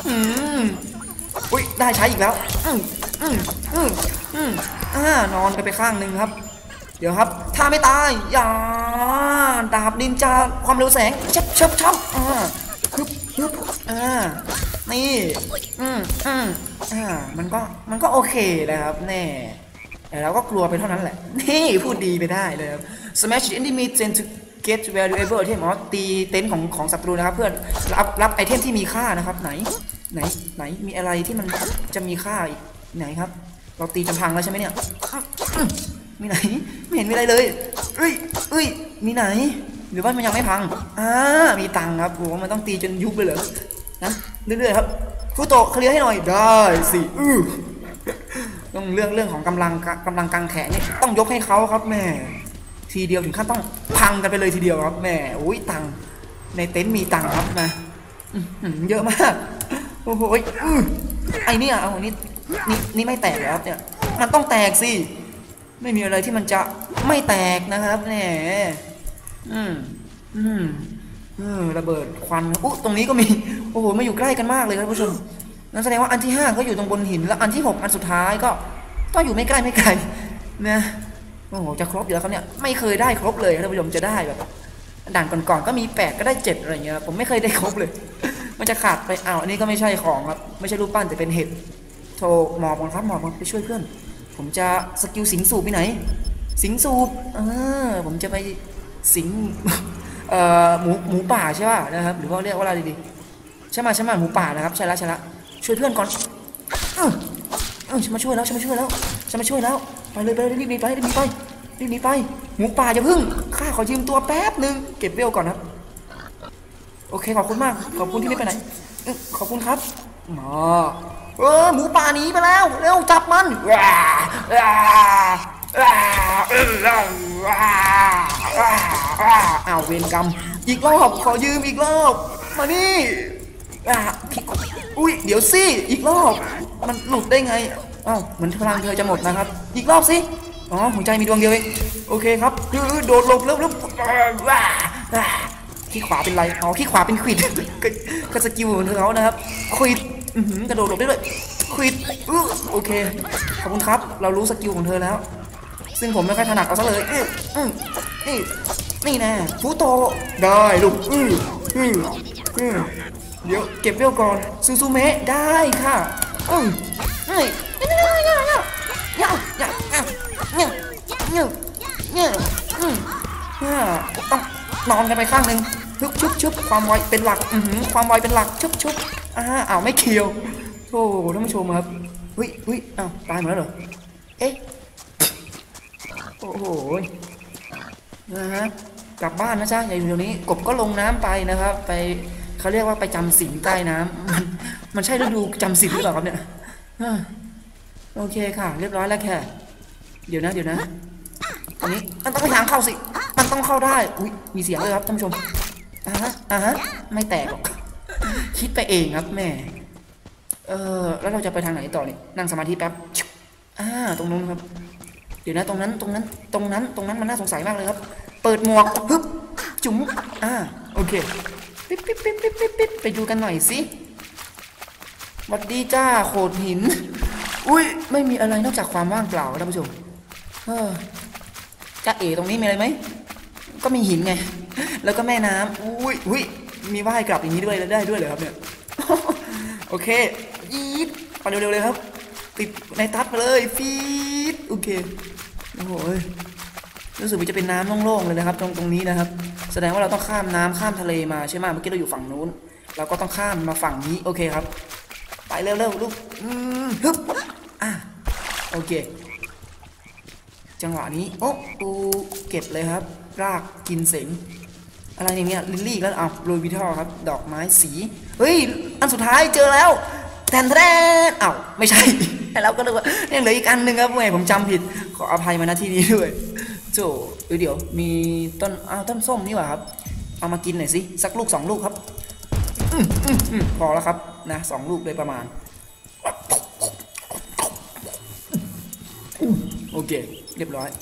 อุ้ยได้ใช้อีกแล้วอืมอืมอืมอืมอ่านอนไปไปข้างหนึ่งครับเดี๋ยวครับถ้าไม่ตายอย่าดาบนินจาความเร็วแสงชับชับชับอ่าฮึบฮึบอ่านี่อืมอืมอ่ามันก็มันก็โอเคนะครับแน่แต่เราก็กลัวไปเท่านั้นแหละนี่พูดดีไปได้เลยครับ smash the enemy tend to get valuable ที่หมอตีเต็นท์ของของศัตรูนะครับเพื่อรับรับไอเทมที่มีค่านะครับไหนไหนไหนมีอะไรที่มันจะมีค่าอีกไหนครับเราตีจนพังแล้วใช่ไหมเนี่ยมีไหนไม่เห็นมีอะไรเลยเอ้ยเอ้ยมีไหนหรือว่ามันยังไม่พังอ่ามีตังค์ครับโอ้มันต้องตีจนยุบเลยเหรอนั้นเรื่อยๆครับฟูโตเคลียร์ให้หน่อยได้สิอื้อต้องเรื่องเรื่องของกำลังกำลังกางแขนนี่ต้องยกให้เขาครับแม่ทีเดียวถึงขั้นต้องพังกันไปเลยทีเดียวครับแม่โอ้ยตังค์ในเต็นท์มีตังค์ครับนะเยอะมากโอ้โหไอเนี่ยเอานี่นี่นี่ไม่แตกแล้วเนี่ยมันต้องแตกสิไม่มีอะไรที่มันจะไม่แตกนะครับแหมอืมอืมเออระเบิดควันอุ๊ตรงนี้ก็มีโอ้โหมาอยู่ใกล้กันมากเลยครับผู้ชมนั่นแสดงว่าอันที่ห้าก็อยู่ตรงบนหินแล้วอันที่หกอันสุดท้ายก็ต้องอยู่ไม่ใกล้ไม่ไกลนะโอ้โหจะครบอยู่แล้วครับเนี่ยไม่เคยได้ครบเลยท่านผู้ชมจะได้แบบด่านก่อนๆก็มีแปดก็ได้เจ็ดอะไรเงี้ยผมไม่เคยได้ครบเลยมันจะขาดไปอ้าวอันนี้ก็ไม่ใช่ของครับไม่ใช่รูปปั้นแต่เป็นเห็ดโทรหมอบครับหมอบไปช่วยเพื่อนผมจะสกิลสิงสูบไปไหนสิงสูบเออผมจะไปสิงเอ่อหมูหมูป่าใช่ป่ะนะครับหรือว่าเรียกว่าอะไรดีใช่ไหมใช่ไหมหมูป่านะครับใช่แล้วใช่แล้วช่วยเพื่อนก่อนเออเออฉันมาช่วยแล้วฉันมาช่วยแล้วฉันมาช่วยแล้วไปเลยไปเลยรีบหนีไปรีบหนีไปรีบหนีไปหมูป่าอย่าพึ่งข้าขอยืมตัวแป๊บหนึ่งเก็บเวลก่อนครับโอเคขอบคุณมากขอบคุณที่ไม่ไปไหนขอบคุณครับมาเออหมูป่าหนีไปแล้วเร็วจับมันอ้าวเวรกรรมอีกรอบขอยืมอีกรอบมานี่อุ้ยเดี๋ยวสิอีกรอบมันหลุดได้ไงอ้าวเหมือนพลังเธอจะหมดนะครับอีกรอบสิอ๋อหัวใจมีดวงเดียวเองโอเคครับโดดหลบแล้วแล้วว้าขี้ขวาเป็นไรอ๋อขี้ขวาเป็นควิดก็สกิลของเธอเขานะครับควิดกระโดดหลบได้ด้วยควิดโอเคขอบคุณครับเรารู้สกิลของเธอแล้วซึ่งผมไม่ค่อยถนัดเอาซะเลยนี่นี่แน่ฟูโตได้ลูกอืออืออือเดี๋ยวเก็บเวลก่อนซูซูเมะได้ค่ะอือนี่เนี่ยเนี่ยเนี่ยเนี่ยเนี่ยเนี่ยเนี่ยเนี่ยอือต้องนอนกันไปข้างหนึ่งชุบชุบชุบความไวเป็นหลักอือความไวเป็นหลักชุบชุบอ่าอ้าวไม่เคียวโอ้ท่านผู้ชมครับเฮ้ยเฮ้ยอ้าวตายหมดแล้วเหรอเอ๊ะโอ้โหนะฮะกลับบ้านนะจ๊ะอย่าอยู่ตรงนี้กบก็ลงน้ำไปนะครับไปเขาเรียกว่าไปจำศีลใต้น้ำมันมันใช่ฤดูจำศีลหรือเปล่าครับเนี่ยโอเคค่ะเรียบร้อยแล้วแค่เดี๋ยวนะเดี๋ยวนะอันนี้มันต้องไปทางเข้าสิมันต้องเข้าได้อุ้ยมีเสียงเลยครับท่านผู้ชมอ่าฮะอ่าฮะไม่แตกหรอกคิดไปเองครับแม่เออแล้วเราจะไปทางไหนต่อเนี่ยนั่งสมาธิแป๊บอ่าตรงนู้นครับเดี๋ยวนะตรงนั้นตรงนั้นตรงนั้นตรงนั้นมันน่าสงสัยมากเลยครับเปิดหมวกฮึบจุ๋มอ่าโอเคปิ๊บปิ๊บปิ๊บปิ๊บปิ๊บปิ๊บไปดูกันหน่อยสิสวัสดีจ้าโขดหินอุ้ยไม่มีอะไรนอกจากความว่างเปล่าท่านผู้ชมเออจ้าเอ๋ตรงนี้มีอะไรไหมก็มีหินไงแล้วก็แม่น้ำอุ้ยอุ้ยมีว่ายกลับอย่างนี้ด้วยได้ด้วยเหรอครับเนี่ยโอเคยีดไปเร็วๆเลยครับติดในทัดไปเลยฟีดโอเคโอ้โหรู้สึกว่าจะเป็นน้ำโล่งๆเลยนะครับตรงตรงนี้นะครับแสดงว่าเราต้องข้ามน้ำข้ามทะเลมาใช่ไหมเมื่อกี้เราอยู่ฝั่งนู้นเราก็ต้องข้ามมาฝั่งนี้โอเคครับไปเร็วๆลูกอืมฮึบอ่ะโอเคจังหวะนี้โอ้ปูเก็บเลยครับรากกินเสงอะไรอย่างเงี้ยลิลลี่แล้วเอาโรยวิทัลครับดอกไม้สีเฮ้ยอันสุดท้ายเจอแล้วแทนแทนอ้าวไม่ใช่แล้วก็เลยว่ายังเหลืออีกอันหนึ่งครับแม่ผมจำผิดขออภัยมาณที่นี้ด้วยโจเดี๋ยวมีต้นอ้าวต้นส้มนี่หว่าครับเอามากินหน่อยสิสักลูกสองลูกครับพอแล้วครับนะสองลูกเลยประมาณโอเคเรียบร้อย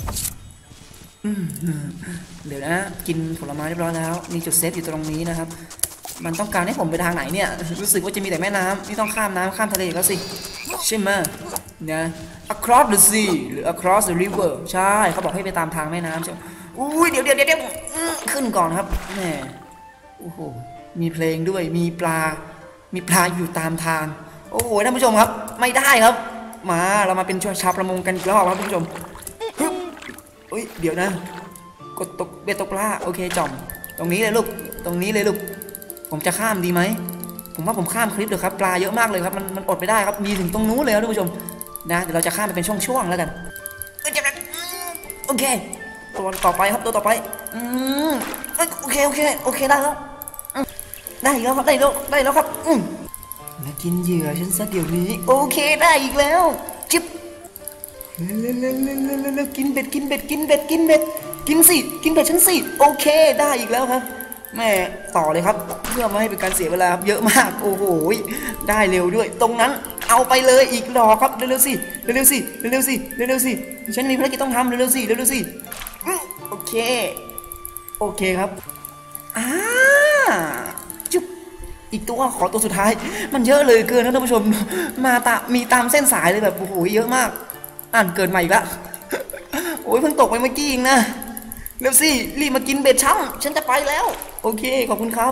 เดี๋ยวนะกินผลไม้เรียบร้อยแล้วมีจุดเซฟอยู่ตรงนี้นะครับมันต้องการให้ผมไปทางไหนเนี่ยรู้สึกว่าจะมีแต่แม่น้ำนี่ต้องข้ามน้ำข้ามทะเลแล้วสิใช่ไหมนะ across the sea หรือ across the river ใช่เขาบอกให้ไปตามทางแม่น้ำใช่ไหมอุ้ยเดี๋ยวเดี๋ยวเดี๋ยวขึ้นก่อนครับแหมโอ้โหมีเพลงด้วยมีปลามีปลาอยู่ตามทางโอ้โหท่านผู้ชมครับไม่ได้ครับมาเรามาเป็นชาวประมงกันอีกรอบครับท่านผู้ชมอุ้ยเดี๋ยวนะกดตกเบ็ดตกปลาโอเคจอมตรงนี้เลยลูกตรงนี้เลยลูกผมจะข้ามดีไหมผมว่าผมข้ามคลิปเดี๋ยวครับปลาเยอะมากเลยครับมันมันอดไม่ได้ครับมีถึงตรงนู้นเลยครับท่านผู้ชมนะเดี๋ยวเราจะข้ามไปเป็นช่วงๆแล้วกันโอเคตัวต่อไปครับตัวต่อไปอืมโอเคโอเคโอเคได้แล้วได้แล้วครับได้แล้วได้แล้วครับอืมมากินเหยื่อฉันซะเดี๋ยวนี้โอเคได้อีกแล้วจิ๊บเร็วเร็วเร็วเร็วเร็วกินเบ็ดกินเบ็ดกินเบ็ดกินเบ็ดกินสิกินเบ็ดฉันสิโอเคได้อีกแล้วครับแม่ต่อเลยครับเพื่อไม่ให้เป็นการเสียเวลาเยอะมากโอ้โหได้เร็วด้วยตรงนั้นเอาไปเลยอีกดอกครับเร็วๆสิเร็วๆสิเร็วๆสิเร็วๆสิฉันมีภารกิจต้องทำเร็วๆสิเร็วๆสิโอเคโอเคครับอ่าจุ๊บอีกตัวขอตัวสุดท้ายมันเยอะเลยเกินนะท่านผู้ชมมาตามีตามเส้นสายเลยแบบโอ้โหเยอะมากอ่านเกินมาอีกแล้วโอ้ยเพิ่งตกไปเมื่อกี้เองนะเร็วสิรีบมากินเบ็ดช่างฉันจะไปแล้วโอเคขอบคุณครับ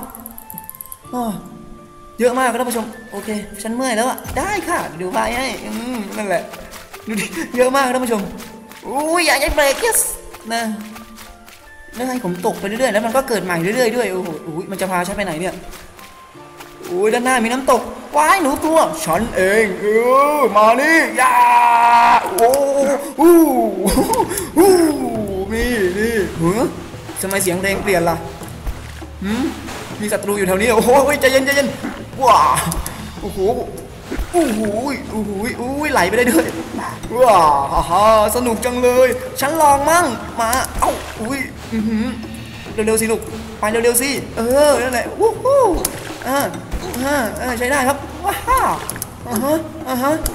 เยอะมากครับท่านผู้ชมโอเคฉันเมื่อยแล้วอ่ะได้ค่ะดูไปให้นั่นแหละดูดิเยอะมากท่านผู้ชมอุ้ยอย่าให้เบรกยัสนะแล้วให้ผมตกไปเรื่อยๆแล้วมันก็เกิดใหม่เรื่อยๆด้วยโอ้โหมันจะพาฉันไปไหนเนี่ยโอ้ยด้านหน้ามีน้ำตกว้ายหนูกลัวฉันเองเออมานี่ยาโอ้โหอู้นี่นี่เฮ้ยทำไมเสียงเพลงเปลี่ยนล่ะหืมมีศัตรูอยู่แถวนี้โอ้โหใจเย็นใจเย็นว้าโอ้โหโอ้โหโอ้โหโอ้ยไหลไปได้ด้วยว้าฮ่าสนุกจังเลยฉันลองมั่งมาเอ้าอุ้ยเร็วๆสิลูกไปเร็วๆสิเออนั่นแหละวู้ฮู้อ่าอ่าใช้ได้ครับว้าฮ่าอ่าฮะอ่าฮะ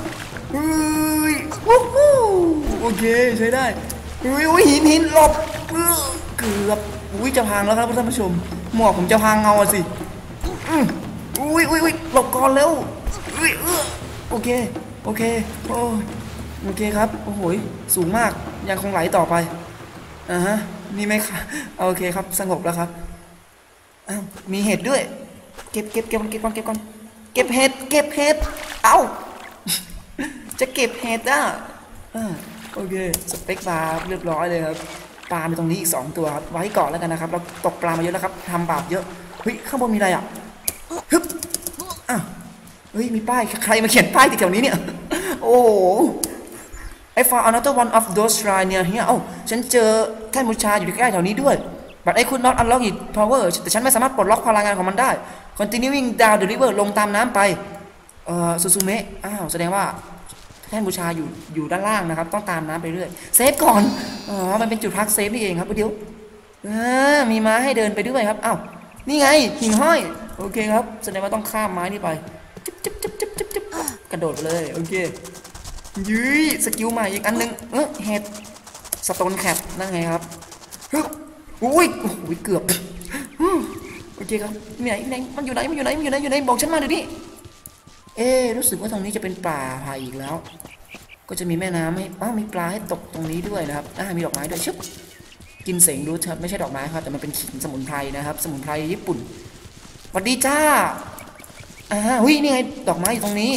เฮ้ยวู้ฮู้โอเคใช้ได้เฮ้ยโอ้ยหินหินหลบเกือบอุ้ยจะพังแล้วครับท่านผู้ชมหมวกผมจะพังเงาสิอุ้ยอุ้ยอุ้ยหลบก่อนเร็วอุ้ยโอเคโอเคโอ้โอเคครับโอ้โหสูงมากยังคงไหลต่อไปอ่าฮะนี่ไหมคะโอเคครับสงบแล้วครับอ้าวมีเห็ดด้วยเก็บเก็บเก็บเก็บก่อนเก็บก่อนเก็บเห็ดเก็บเห็ดเอ้าจะเก็บเห็ดอ่ะโอเคสเปคปลาเรียบร้อยเลยครับปลามีตรงนี้อีกสองตัวครับไว้ก่อนแล้วกันนะครับเราตกปลามาเยอะแล้วครับทำบาปเยอะเฮ้ยข้างบนมีอะไรอ่ะฮึบอ้าวเฮ้ยมีป้ายใครมาเขียนป้ายติดแถวนี้เนี่ยโอ้โหI found another one of those shrine near here เอ้าฉันเจอแท่นบูชาอยู่ใกล้แถวนี้ด้วย but I could not unlock its power แต่ฉันไม่สามารถปลดล็อกพลังงานของมันได้ continuing down the river ลงตามน้ำไปเอ่อซูซูเมะอ้าวแสดงว่าแท่นบูชาอยู่อยู่ด้านล่างนะครับต้องตามน้ำไปเรื่อยเซฟก่อนอ๋อมันเป็นจุดพักเซฟนี่เองครับเดี๋ยวมีม้าให้เดินไปด้วยครับอ้าวนี่ไงหิ่งห้อยโอเคครับแสดงว่าต้องข้ามไม้นี่ไปจิ๊บจิ๊บจิ๊บจิ๊บจิ๊บจิ๊บกระโดดไปเลยโอเคยื้ยสกิลใหม่อีกอันนึงเออเฮดสโตนแคปนั่นไงครับอุ้ยอุ้ยเกือบโอเคครับไหนไหนมันอยู่ไหนมันอยู่ไหนมันอยู่ไหนอยู่ไหนบอกฉันมาเดี๋ยวนี้เอ๊รู้สึกว่าตรงนี้จะเป็นป่าไผ่อีกแล้วก็จะมีแม่น้ำให้อ้าวมีปลาให้ตกตรงนี้ด้วยนะครับอ่ามีดอกไม้ด้วยชุบกินเสงดูเถอะไม่ใช่ดอกไม้ครับแต่มันเป็นขิงสมุนไพรนะครับสมุนไพรญี่ปุ่นสวัสดีจ้าอ่าหุ้ยนี่ไงดอกไม้อยู่ตรงนี้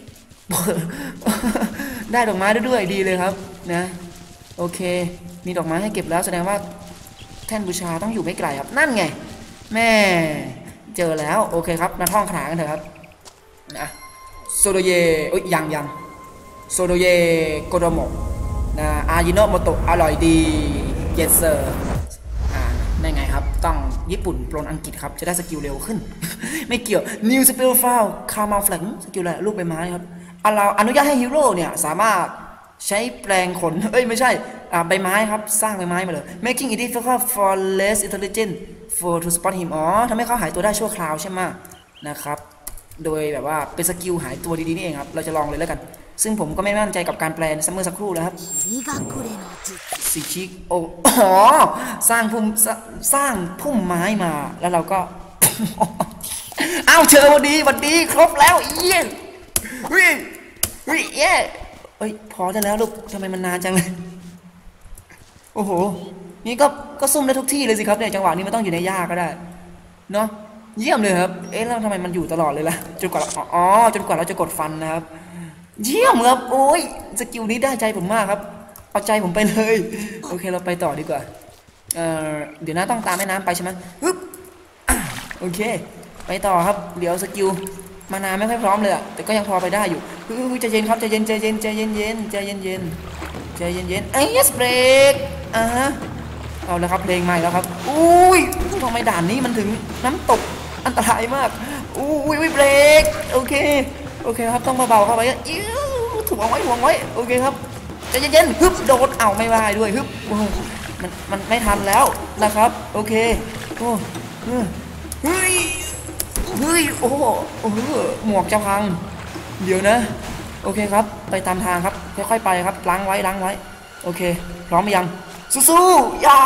ได้ดอกไม้ด้วยดีเลยครับนะโอเคมีดอกไม้ให้เก็บแล้วแสดงว่าแท่นบูชาต้องอยู่ไม่ไกลครับนั่นไงแม่เจอแล้วโอเคครับมาท่องคาถากันเถอะครับนะโซโดเยโอ้ยยังยังโซโดเยโกโดโมะนะอายิโนะโมโตะอร่อยดีเยสเซอร์อ่าได้ไงครับต้องญี่ปุ่นปลนอังกฤษครับจะได้สกิลเร็วขึ้น ไม่เกี่ยว New Spell File คาร์มาแฟลงสกิลอะไรลูกใบไม้ครับเราอนุญาตให้ฮีโร่เนี่ยสามารถใช้แปลงขนเอ้ยไม่ใช่ใบไม้ครับสร้างใบไม้มาเลย making it difficult for less intelligent for to spot him อ๋อทำให้เขาหายตัวได้ชั่วคราวใช่ไหมนะครับโดยแบบว่าเป็นสกิลหายตัวดีๆนี่เองครับเราจะลองเลยแล้วกันซึ่งผมก็ไม่มั่นใจกับการแปลในซัมเมอร์สักครู่แล้วครับสีชิกโอ้อ๋อสร้างพุ่มสร้างพุ่มไม้มาแล้วเราก็อ้าวเจอวันดีวันดีครบแล้วเยี่ยมเฮ้ยเฮ้ยเย้เอ้ยพอได้แล้วลูกทำไมมันนานจังเลยโอ้โหนี่ก็ก็ซุ่มได้ทุกที่เลยสิครับเนี่ยจังหวะนี้มันต้องอยู่ในหญ้าก็ได้เนาะเยี่ยมเลยครับเอ๊ะแล้วทำไมมันอยู่ตลอดเลยล่ะจนกว่าอ๋อจนกว่าเราจะกดฟันนะครับเยี่ยมครับโอ้ยสกิลนี้ได้ใจผมมากครับเอาใจผมไปเลยโอเคเราไปต่อดีกว่าเอ่อเดี๋ยวนะต้องตามแม่น้ำไปใช่ไหมฮึบโอเคไปต่อครับเดี๋ยวสกิลมานาไม่ค่อยพร้อมเลยอะแต่ก็ยังพอไปได้อยู่ใจเย็นครับใจเย็นใจเย็นใจเย็นเย็นใจเย็นเย็นใจเย็นเย็นไอ้ยสเบรกอ่าฮะเอาแล้วครับเพลงใหม่แล้วครับอุ้ยทำไมด่านนี้มันถึงน้ำตกอันตรายมากอุ้ยเบรกโอเคโอเคครับต้องเบาๆเข้าไปอิ้วถ่วงไว้ถ่วงไว้โอเคครับใจเย็นๆฮึบโดดเอาไม่ได้ด้วยฮึบมันมันไม่ทันแล้วนะครับโอเคโอ้เฮ้ยเฮ้ยโอ้โหโอ้โหหมวกจะพังเดี๋ยวนะโอเคครับไปตามทางครับค่อยๆไปครับล้างไว้ล้างไว้โอเคพร้อมไหมยังสู้ๆอย่า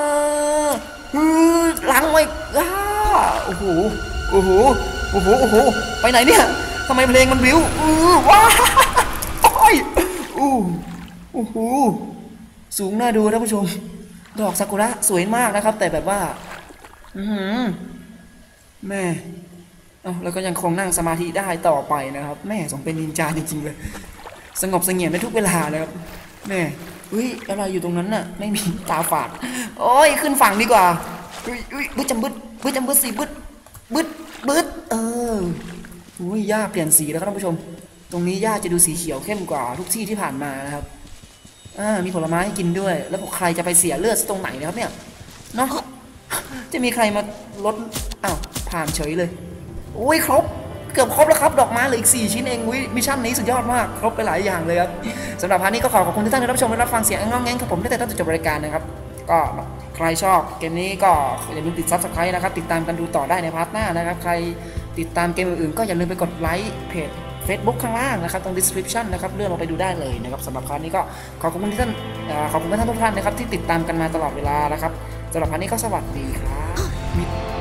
ล้างไว้โอ้โหโอ้โหโอ้โหโอ้โหไปไหนเนี่ยทำไมเพลงมันวิวว้าโอ้ยโอ้โหสูงน่าดูท่านผู้ชมดอกซากุระสวยมากนะครับแต่แบบว่าอือแม่เอาแล้วก็ยังคงนั่งสมาธิได้ต่อไปนะครับแม่สมเป็นนินจาจริงๆเลยสงบเสงี่ยมได้ทุกเวลาเลยครับแม่อุ้ยอะไรอยู่ตรงนั้นน่ะไม่มีตาฝาดโอ้ยขึ้นฝั่งดีกว่าอุ้ยอุ้ยบึ้ดจำบึ้ดบึ้ดจำบึ้ดสิบึ้ดบึ้ดบึ้ดเอออุ้ยหญ้าเปลี่ยนสีแล้วครับท่านผู้ชมตรงนี้หญ้าจะดูสีเขียวเข้มกว่าทุกที่ที่ผ่านมานะครับอ่ามีผลไม้ให้กินด้วยแล้วใครจะไปเสียเลือดตรงไหนนะครับเนี่ยเนาะจะมีใครมาลดอ้าวผ่านเฉยเลยโอ้ยครบเกือบครบแล้วครับดอกไม้เหลืออีกสี่ชิ้นเองวิมิชชั่นนี้สุดยอดมากครบไปหลายอย่างเลยครับสำหรับพาร์ทนี้ก็ขอขอบคุณทุกท่านที่รับชมและรับฟังเสียงง้องแง้งครับผมตั้งแต่ต้นจนจบรายการนะครับก็ใครชอบเกมนี้ก็อย่าลืมติดซับสไครต์นะครับติดตามกันดูต่อได้ในพาร์ทหน้านะครับใครติดตามเกมอื่นๆก็อย่าลืมไปกดไลค์เพจ Facebook ข้างล่างนะครับตรง description นะครับเลื่อนลงไปดูได้เลยนะครับสำหรับคราวนี้ก็ขอบคุณที่ท่านขอบคุณท่านทุกท่านนะครับที่ติดตามกันมาตลอดเวลานะครับสำหรับคราวนี้ก็สวัสดีครับมี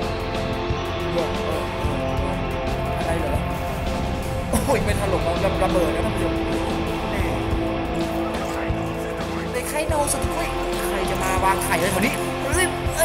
อะไรเหรอโอ้ยไม่ถล่มแล้วระเบิดแล้วท่านผู้ชมในไข่โนสุดท้ายใครจะมาวางไข่เลยคนนี้รีบ